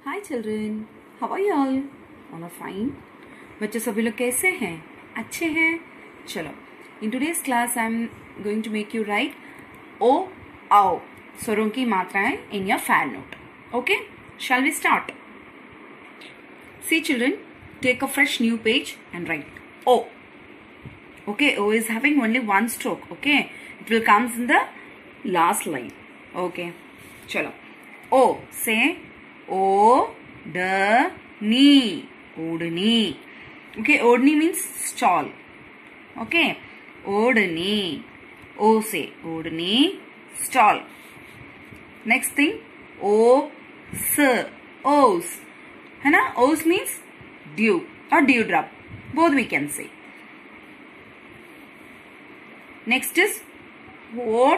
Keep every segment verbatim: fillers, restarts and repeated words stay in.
Hi children, how are you all? All are fine. बच्चे सभी लोग कैसे हैं? अच्छे हैं? चलो, in today's class I am going to make you write ओ आओ स्वरों की मात्राएं in your fair note. Okay, shall we start? See children, take a fresh new page and write O. Okay, O is having only one stroke. Okay, it will comes in the last line. Okay, chalo. O, say O-D-Ni, Odni. Okay, Odni means stall. Okay, Odni. O say Odni, stall. Next thing, O-S, O's. है ना? O's means dew or dewdrop. Both we can say. Next is hot,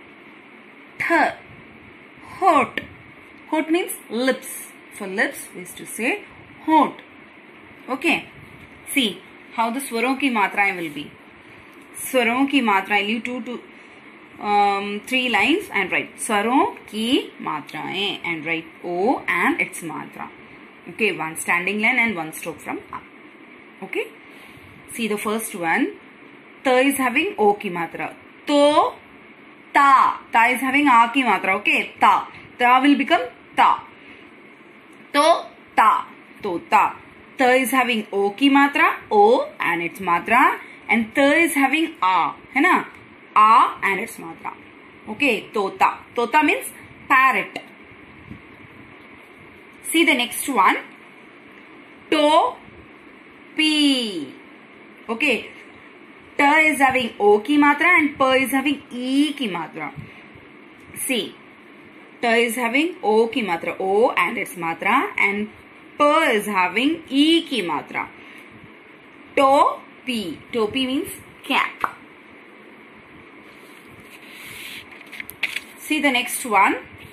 hot. Hot means lips. For lips, we used to say hot. Okay. See how the स्वरों की मात्राएं will be. स्वरों की मात्राएं. Leave two to um, three lines and write स्वरों की मात्राएं and write O and its मात्रा. Okay, one standing line and one stroke from up. Okay. See the first one. Ta is having O की मात्रा. To, ta. Ta is having A की मात्रा. Okay. Ta. Ta will become ta. To, ta. To, ta. Ta is having O की मात्रा. O and its मात्रा. And ta is having A. है ना? A and its मात्रा. Okay. Tota. Tota means parrot. See the next one. To, P. Okay. Ta is having O की मात्रा and P is having E की मात्रा. See. Ta is having O की मात्रा. O and its मात्रा. And P is having E की मात्रा. Topi. Topi means cap. See the next one.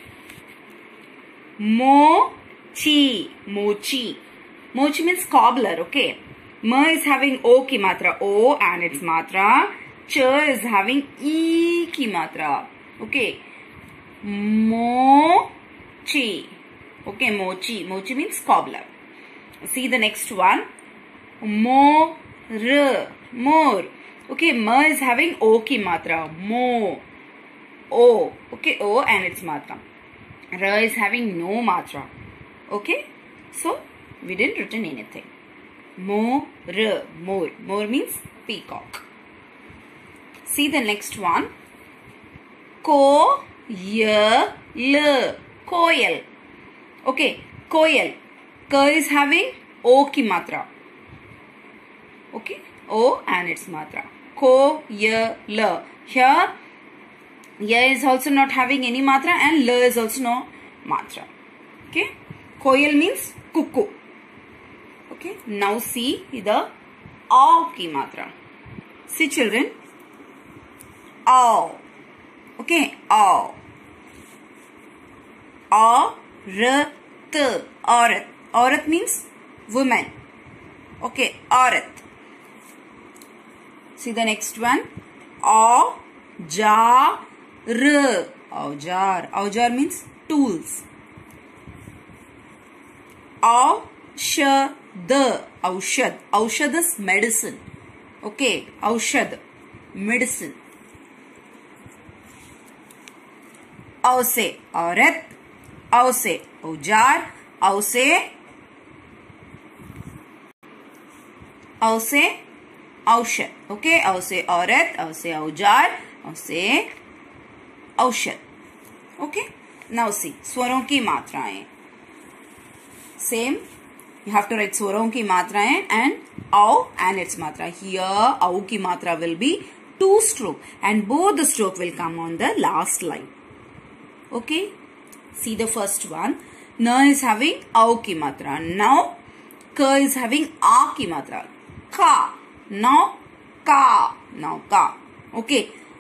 Mochi. Mochi. Mochi means cobbler. Okay. Ma is having O की मात्रा. O and its मात्रा. Ch is having E की मात्रा. Okay. Mochi. Okay. Mochi. Mochi means cobbler. See the next one. More. More. Okay. Ma is having O की मात्रा. Mo. O. Okay. O and its मात्रा. Ra is having no matra. Okay. So, we didn't written anything. More. More. More means peacock. See the next one. Ko-ya-l. Koyal. Okay. Koyal. K is having O ki matra. Okay. O and its matra. Ko-ya-l. Here, ya is also not having any matra and la is also no matra. Okay. Koyal means cuckoo. Okay. Now see the aw ki matra. See children. Aw. Okay. Aw. Aurat. Aurat. Aurat means woman. Okay. Aurat. See the next one. Aujar. Aujar. Aujar means tools. Aushad. Aushad. Aushad is medicine. Okay. Aushad. Medicine. Ause. Aurat. Ause. Aujar. Ause. Ause. Aushad. Okay. Ause. Aurat. Ause. Aujar. Ause. औषध. Okay. Now see स्वरों की मात्राएं. Same. You have to write स्वरों की मात्राएं and औ and its मात्रा. Here औ की मात्रा will be two stroke and both the stroke will come on the last line. Okay. See the first one. Na is having औ की मात्रा. Now ka is having a की मात्रा. Ka. Now ka. Now ka. Okay.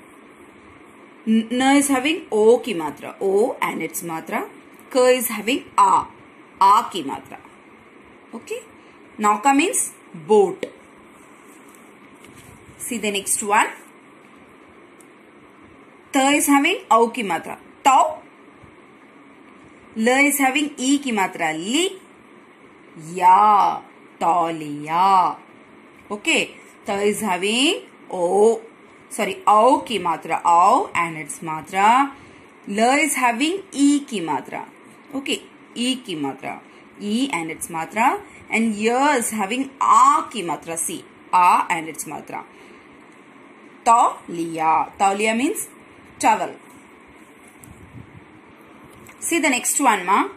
Na is having O की मात्रा. O and its मात्रा. K is having A. A की मात्रा. Okay. Nauka means boat. See the next one. Ta is having औ की मात्रा. Tau. L is having E की मात्रा li, ya, tauliya. Okay. T is having O, sorry, O की मात्रा O and its मात्रा. L is having E की मात्रा. Okay, E की मात्रा. E and its matra, and Y is having A की मात्रा C, A and its matra. Tauliya. Tauliya means towel. See the next one, ma.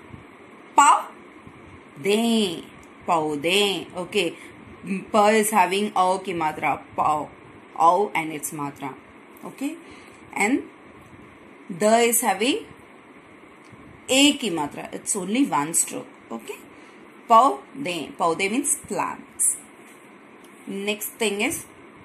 Paudhe. Paudhe. Okay. Pa is having O की मात्रा. Pau. O and its matra. Okay. And the is having A की मात्रा. It's only one stroke. Okay. Paudhe. Paudhe means plants. Next thing is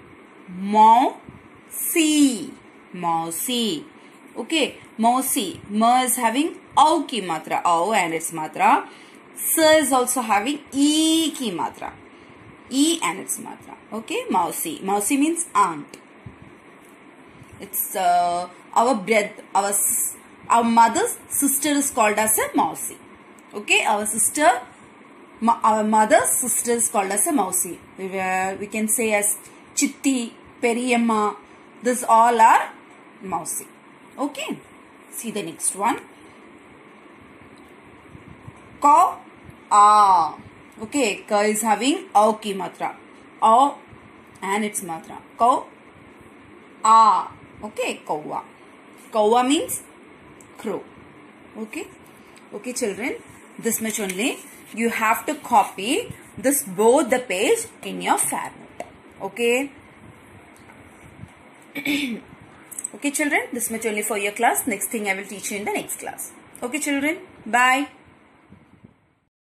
Mausi. Mausi. Okay. Mausi. Ma is having O की मात्रा. O and its matra. S is also having E की मात्रा. E and its matra. Okay. Mausi. Mausi means aunt. It's uh, our bread. Our our mother's sister is called as a Mausi. Okay, our sister, our mother's sister is called as a Mausi. We, uh, we can say as Chitti, Periyamma. This all are Mausi. Okay, see the next one. Ka, A. Okay, Ka is having O ki matra. O and its matra. Ka, A. Okay, Kawa. Kawa means crow. Okay, okay, children. This much only. You have to copy this both the page in your fair note. Okay. Okay, children. This much only for your class. Next thing I will teach you in the next class. Okay, children. Bye.